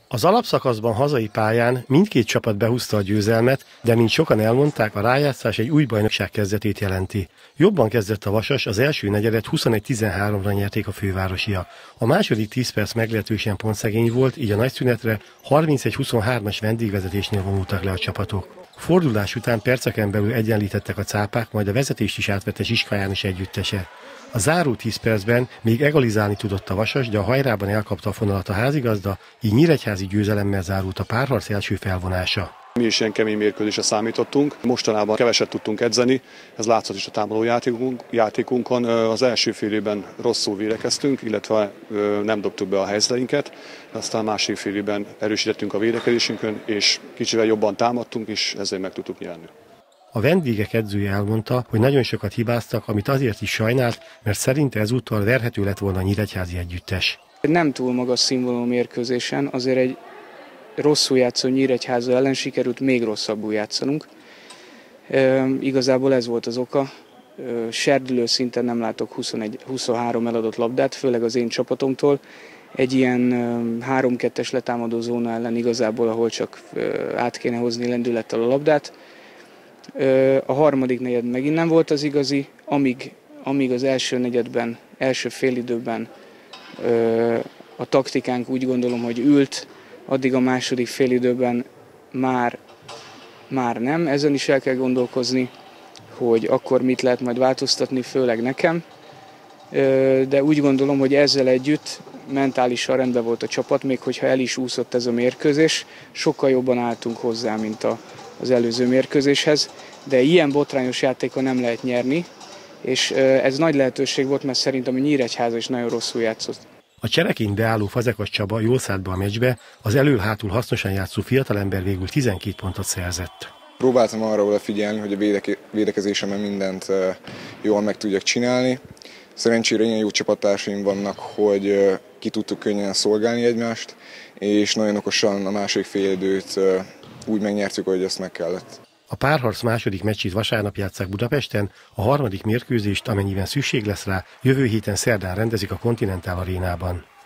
Az alapszakaszban hazai pályán mindkét csapat behúzta a győzelmet, de mint sokan elmondták, a rájátszás egy új bajnokság kezdetét jelenti. Jobban kezdett a Vasas, az első negyedet 21-13-ra nyerték a fővárosiak. A második 10 perc meglehetősen pontszegény volt, így a nagyszünetre 31-23-as vendégvezetésnél vonultak le a csapatok. A fordulás után perceken belül egyenlítettek a cápák, majd a vezetést is átvette Zsiska János együttese. A záró 10 percben még egalizálni tudott a Vasas, de a hajrában elkapta a fonalat a házigazda, így nyíregyházi győzelemmel zárult a párharc első felvonása. Mi is ilyen kemény mérkőzésre számítottunk. Mostanában keveset tudtunk edzeni, ez látszott is a támadó játékunkon. Az első fél évben rosszul védekeztünk, illetve nem dobtuk be a helyzeteinket. Aztán a másik fél évben erősítettünk a védekezésünkön, és kicsivel jobban támadtunk, és ezért meg tudtuk nyerni. A vendégek edzője elmondta, hogy nagyon sokat hibáztak, amit azért is sajnált, mert szerinte ezúttal verhető lett volna a nyíregyházi együttes. Nem túl magas színvonalú mérkőzésen, azért egy rosszul játszó Nyíregyháza ellen sikerült még rosszabbul játszanunk. Igazából ez volt az oka. Serdülő szinten nem látok 23 eladott labdát, főleg az én csapatomtól. Egy ilyen 3-2-es letámadó zóna ellen igazából, ahol csak át kéne hozni lendülettel a labdát. A harmadik negyed megint nem volt az igazi, amíg az első negyedben, első félidőben a taktikánk úgy gondolom, hogy ült, addig a második félidőben már nem. Ezen is el kell gondolkozni, hogy akkor mit lehet majd változtatni, főleg nekem. De úgy gondolom, hogy ezzel együtt mentálisan rendben volt a csapat, még hogyha el is úszott ez a mérkőzés, sokkal jobban álltunk hozzá, mint az előző mérkőzéshez, de ilyen botrányos játékon nem lehet nyerni, és ez nagy lehetőség volt, mert szerintem a Nyíregyháza is nagyon rosszul játszott. A csereként beálló Fazekas Csaba jól szállt be a meccsbe, az elől-hátul hasznosan játszó fiatalember végül 12 pontot szerzett. Próbáltam arra odafigyelni, hogy a védekezésemben mindent jól meg tudjak csinálni. Szerencsére ilyen jó csapattársaim vannak, hogy ki tudtuk könnyen szolgálni egymást, és nagyon okosan a második félidőt úgy megnyertük, hogy ezt meg kellett. A párharc második meccsét vasárnap játsszák Budapesten, a harmadik mérkőzést, amennyiben szükség lesz rá, jövő héten szerdán rendezik a Continental Arénában.